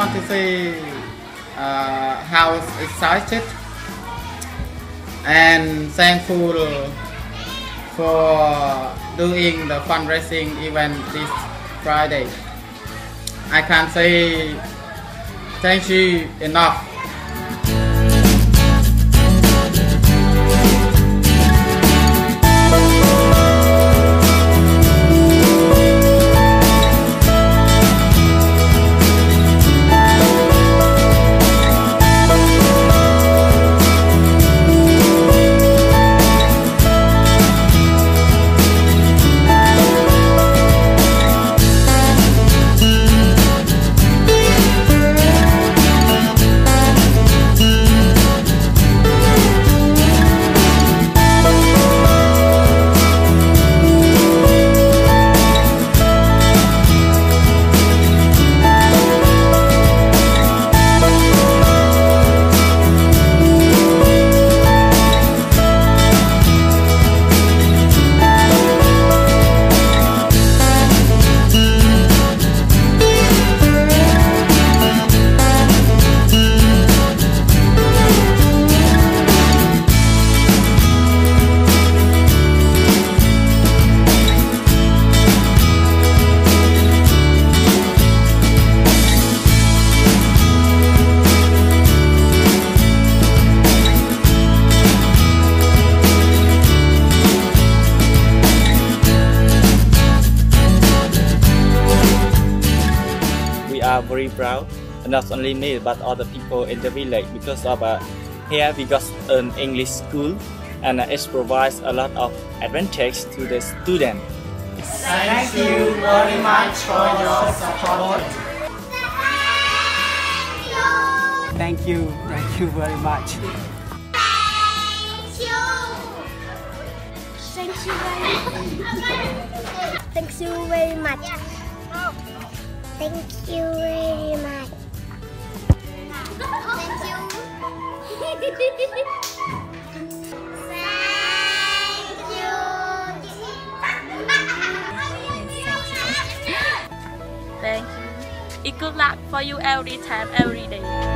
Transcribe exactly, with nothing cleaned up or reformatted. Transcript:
want to see uh, how excited and thankful for doing the fundraising event this Friday. I can't say thank you enough. Are very proud, not only me but other people in the village, because of uh, here we got an English school and uh, it provides a lot of advantage to the student. Thank you very much for your support. Thank you, thank you very much. Thank you very much. Thank you very much. Thank you very much. Thank you. Thank you. It's good luck for you every time, every day.